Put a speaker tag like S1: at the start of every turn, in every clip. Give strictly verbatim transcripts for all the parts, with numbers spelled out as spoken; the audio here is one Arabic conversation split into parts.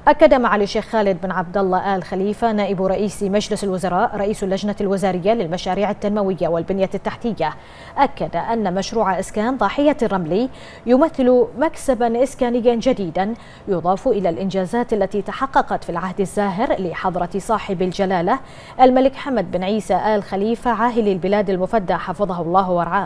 S1: أكد معالي الشيخ خالد بن عبد الله آل خليفة نائب رئيس مجلس الوزراء رئيس اللجنة الوزارية للمشاريع التنموية والبنية التحتية، أكد أن مشروع إسكان ضاحية الرملي يمثل مكسبا إسكانيا جديدا يضاف إلى الإنجازات التي تحققت في العهد الزاهر لحضرة صاحب الجلالة الملك حمد بن عيسى آل خليفة عاهل البلاد المفدى حفظه الله ورعاه،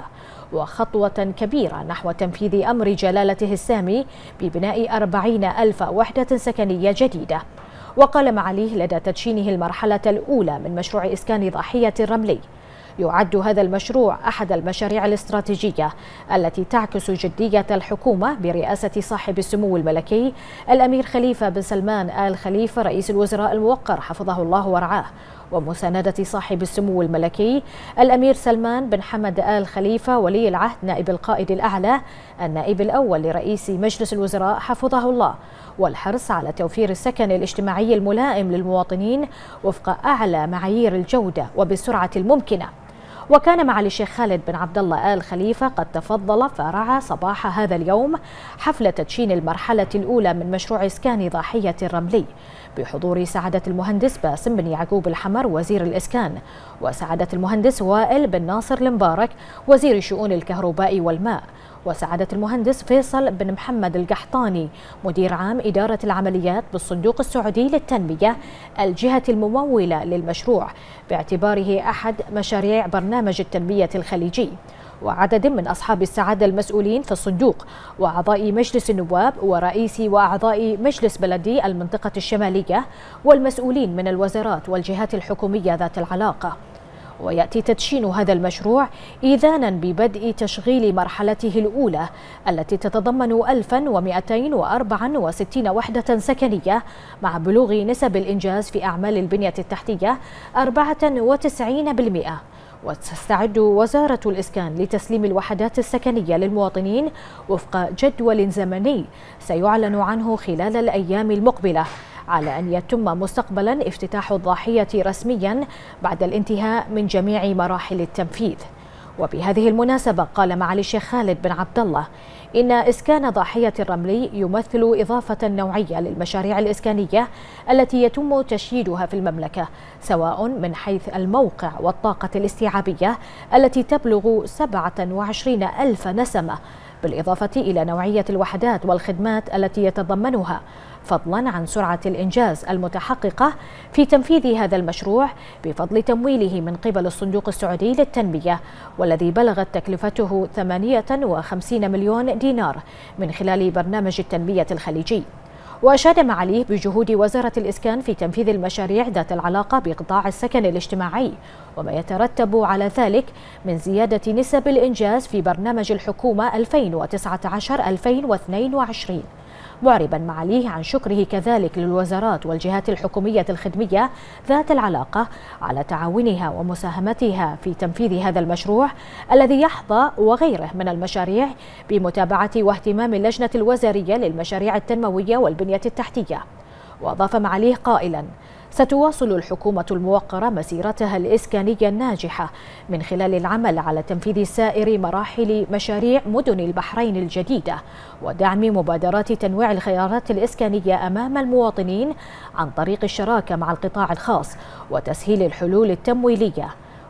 S1: وخطوة كبيرة نحو تنفيذ أمر جلالته السامي ببناء أربعين ألف وحدة سكنية جديدة. وقال معاليه لدى تدشينه المرحلة الأولى من مشروع إسكان ضاحية الرملي: يعد هذا المشروع أحد المشاريع الاستراتيجية التي تعكس جدية الحكومة برئاسة صاحب السمو الملكي الأمير خليفة بن سلمان آل خليفة رئيس الوزراء الموقر حفظه الله ورعاه، ومساندة صاحب السمو الملكي الأمير سلمان بن حمد آل خليفة ولي العهد نائب القائد الأعلى النائب الأول لرئيس مجلس الوزراء حفظه الله، والحرص على توفير السكن الاجتماعي الملائم للمواطنين وفق أعلى معايير الجودة وبالسرعة الممكنة. وكان معالي الشيخ خالد بن عبد الله آل خليفة قد تفضل فرعى صباح هذا اليوم حفل تدشين المرحلة الأولى من مشروع إسكان ضاحية الرملي بحضور سعادة المهندس باسم بن يعقوب الحمر وزير الإسكان، وسعادة المهندس وائل بن ناصر المبارك وزير شؤون الكهرباء والماء، وسعادة المهندس فيصل بن محمد القحطاني مدير عام إدارة العمليات بالصندوق السعودي للتنمية الجهة الممولة للمشروع باعتباره أحد مشاريع برنامج التنمية الخليجي، وعدد من أصحاب السعادة المسؤولين في الصندوق وأعضاء مجلس النواب ورئيس وأعضاء مجلس بلدي المنطقة الشمالية والمسؤولين من الوزارات والجهات الحكومية ذات العلاقة. ويأتي تدشين هذا المشروع إذانا ببدء تشغيل مرحلته الأولى التي تتضمن ألفا ومئتين وأربعة وستين وحدة سكنية مع بلوغ نسب الإنجاز في أعمال البنية التحتية أربعة وتسعين بالمئة. وتستعد وزارة الإسكان لتسليم الوحدات السكنية للمواطنين وفق جدول زمني سيعلن عنه خلال الأيام المقبلة، على أن يتم مستقبلا افتتاح الضاحية رسميا بعد الانتهاء من جميع مراحل التنفيذ. وبهذه المناسبة قال معالي الشيخ خالد بن عبد الله إن إسكان ضاحية الرملي يمثل إضافة نوعية للمشاريع الإسكانية التي يتم تشييدها في المملكة، سواء من حيث الموقع والطاقة الاستيعابية التي تبلغ سبعة وعشرين ألف نسمة، بالإضافة إلى نوعية الوحدات والخدمات التي يتضمنها، فضلا عن سرعة الإنجاز المتحققة في تنفيذ هذا المشروع بفضل تمويله من قبل الصندوق السعودي للتنمية، والذي بلغت تكلفته ثمانية وخمسين مليون دينار من خلال برنامج التنمية الخليجي. وأشاد معاليه بجهود وزارة الإسكان في تنفيذ المشاريع ذات العلاقة بقطاع السكن الاجتماعي وما يترتب على ذلك من زيادة نسب الإنجاز في برنامج الحكومة ألفين وتسعة عشر ألفين واثنين وعشرين، معربا معاليه عن شكره كذلك للوزارات والجهات الحكومية الخدمية ذات العلاقة على تعاونها ومساهمتها في تنفيذ هذا المشروع الذي يحظى وغيره من المشاريع بمتابعة واهتمام اللجنة الوزارية للمشاريع التنموية والبنية التحتية. وأضاف معاليه قائلا: ستواصل الحكومة الموقرة مسيرتها الإسكانية الناجحة من خلال العمل على تنفيذ سائر مراحل مشاريع مدن البحرين الجديدة ودعم مبادرات تنويع الخيارات الإسكانية أمام المواطنين عن طريق الشراكة مع القطاع الخاص وتسهيل الحلول التمويلية.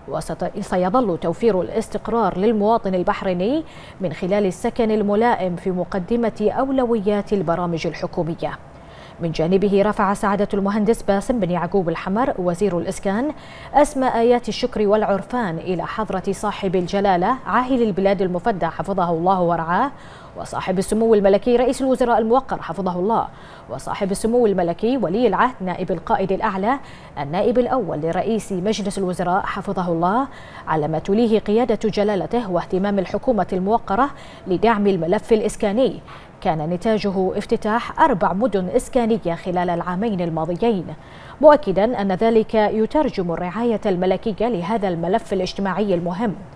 S1: وسيظل توفير الاستقرار للمواطن البحريني من خلال السكن الملائم في مقدمة أولويات البرامج الحكومية. من جانبه رفع سعادة المهندس باسم بن يعقوب الحمر وزير الإسكان أسمى آيات الشكر والعرفان إلى حضرة صاحب الجلالة عاهل البلاد المفدى حفظه الله ورعاه، وصاحب السمو الملكي رئيس الوزراء الموقر حفظه الله، وصاحب السمو الملكي ولي العهد نائب القائد الأعلى النائب الأول لرئيس مجلس الوزراء حفظه الله، على ما تليه قيادة جلالته واهتمام الحكومة الموقرة لدعم الملف الإسكاني. كان نتاجه افتتاح أربع مدن إسكانية خلال العامين الماضيين، مؤكدا أن ذلك يترجم الرعاية الملكية لهذا الملف الاجتماعي المهم.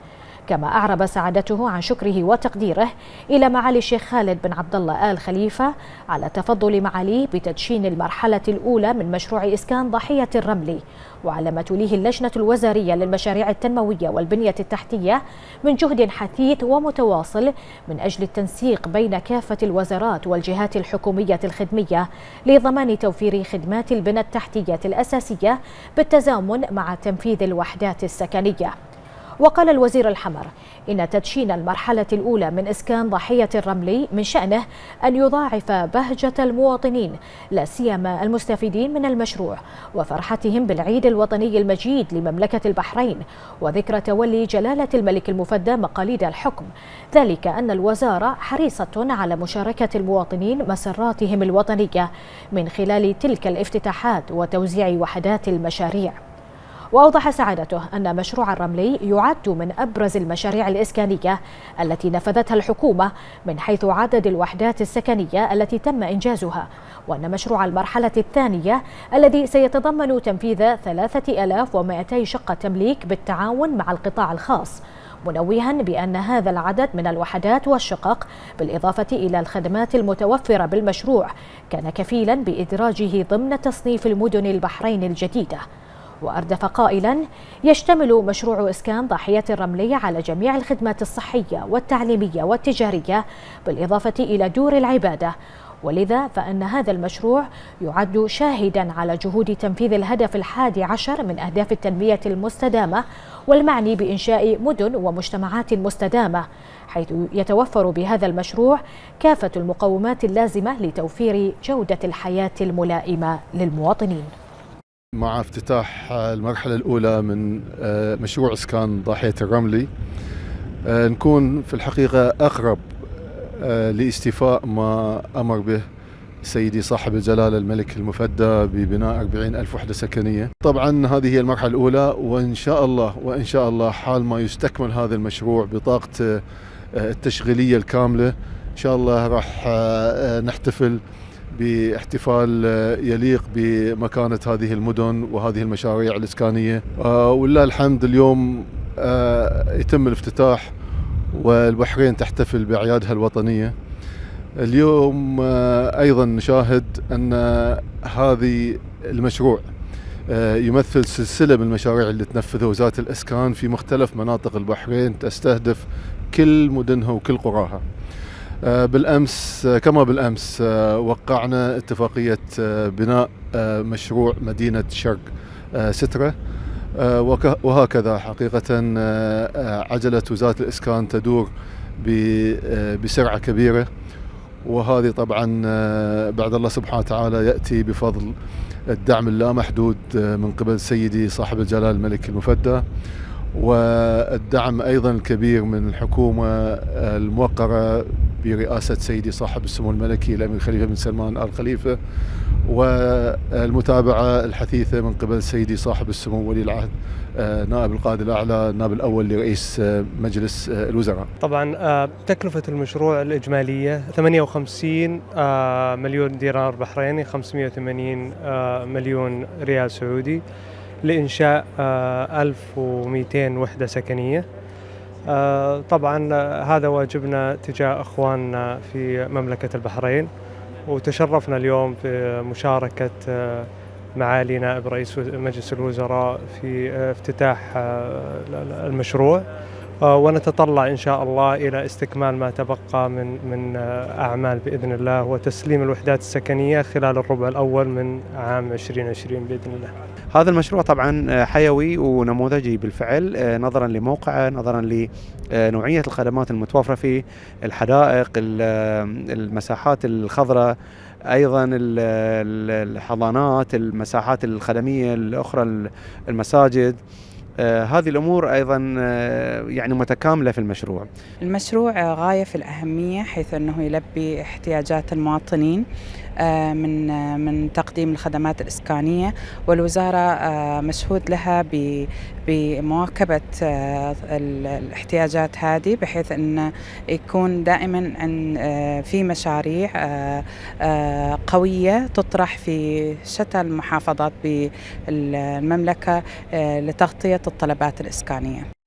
S1: كما أعرب سعادته عن شكره وتقديره إلى معالي الشيخ خالد بن عبد الله آل خليفة على تفضل معاليه بتدشين المرحلة الأولى من مشروع إسكان ضاحية الرملي، وعلى ما توليه اللجنة الوزارية للمشاريع التنموية والبنية التحتية من جهد حثيث ومتواصل من أجل التنسيق بين كافة الوزارات والجهات الحكومية الخدمية لضمان توفير خدمات البنى التحتية الأساسية بالتزامن مع تنفيذ الوحدات السكنية. وقال الوزير الحمر إن تدشين المرحلة الأولى من إسكان ضاحية الرملي من شأنه أن يضاعف بهجة المواطنين لا سيما المستفيدين من المشروع وفرحتهم بالعيد الوطني المجيد لمملكة البحرين وذكرى تولي جلالة الملك المفدى مقاليد الحكم، ذلك أن الوزارة حريصة على مشاركة المواطنين مسراتهم الوطنية من خلال تلك الافتتاحات وتوزيع وحدات المشاريع. وأوضح سعادته أن مشروع الرملي يعد من أبرز المشاريع الإسكانية التي نفذتها الحكومة من حيث عدد الوحدات السكنية التي تم إنجازها، وأن مشروع المرحلة الثانية الذي سيتضمن تنفيذ ثلاثة آلاف ومئتي شقة تمليك بالتعاون مع القطاع الخاص، منوها بأن هذا العدد من الوحدات والشقق بالإضافة إلى الخدمات المتوفرة بالمشروع كان كفيلا بإدراجه ضمن تصنيف المدن البحرين الجديدة. وأردف قائلا يشتمل مشروع إسكان ضاحية الرملي على جميع الخدمات الصحية والتعليمية والتجارية بالإضافة إلى دور العبادة، ولذا فإن هذا المشروع يعد شاهدا على جهود تنفيذ الهدف الحادي عشر من أهداف التنمية المستدامة والمعني بإنشاء مدن ومجتمعات مستدامة، حيث يتوفر بهذا المشروع كافة المقومات اللازمة لتوفير جودة الحياة الملائمة للمواطنين.
S2: مع افتتاح المرحلة الأولى من مشروع إسكان ضاحية الرملي نكون في الحقيقة أقرب لاستيفاء ما أمر به سيدي صاحب الجلالة الملك المفدى ببناء أربعين ألف وحدة سكنية. طبعا هذه هي المرحلة الأولى، وإن شاء الله وإن شاء الله حال ما يستكمل هذا المشروع بطاقة التشغيلية الكاملة إن شاء الله راح نحتفل باحتفال يليق بمكانة هذه المدن وهذه المشاريع الإسكانية. ولله الحمد اليوم يتم الافتتاح والبحرين تحتفل بأعيادها الوطنية. اليوم أيضا نشاهد أن هذه المشروع يمثل سلسلة من المشاريع اللي تنفذها وزارة الإسكان في مختلف مناطق البحرين تستهدف كل مدنها وكل قراها. بالأمس كما بالأمس وقعنا اتفاقية بناء مشروع مدينة شرق سترة، وهكذا حقيقة عجلة وزارة الإسكان تدور بسرعة كبيرة، وهذه طبعا بعد الله سبحانه وتعالى يأتي بفضل الدعم اللامحدود من قبل سيدي صاحب الجلالة الملك المفدى، والدعم أيضا الكبير من الحكومة الموقرة برئاسة سيدي صاحب السمو الملكي الأمير خليفة بن سلمان آل خليفة، والمتابعة الحثيثة من قبل سيدي صاحب السمو ولي العهد نائب القائد الأعلى النائب الأول لرئيس مجلس الوزراء.
S3: طبعا تكلفة المشروع الإجمالية ثمانية وخمسين مليون دينار بحريني، خمسمئة وثمانين مليون ريال سعودي، لإنشاء ألف ومئتين وحدة سكنية. طبعا هذا واجبنا تجاه أخواننا في مملكة البحرين، وتشرفنا اليوم في مشاركة معالي نائب رئيس مجلس الوزراء في افتتاح المشروع، ونتطلع إن شاء الله إلى استكمال ما تبقى من من أعمال بإذن الله، وتسليم الوحدات السكنية خلال الربع الأول من عام ألفين وعشرين بإذن الله.
S4: هذا المشروع طبعا حيوي ونموذجي بالفعل، نظرا لموقعه، نظرا لنوعية الخدمات المتوفرة فيه، الحدائق، المساحات الخضراء، أيضا الحضانات، المساحات الخدمية الأخرى، المساجد. آه هذه الأمور أيضا آه يعني متكاملة في المشروع.
S5: المشروع غاية في الأهمية، حيث أنه يلبي احتياجات المواطنين آه من آه من تقديم الخدمات الإسكانية، والوزارة آه مشهود لها بمواكبة آه الاحتياجات هذه، بحيث أن يكون دائما أن آه في مشاريع آه آه قوية تطرح في شتى المحافظات بالمملكة آه لتغطية الطلبات الإسكانية.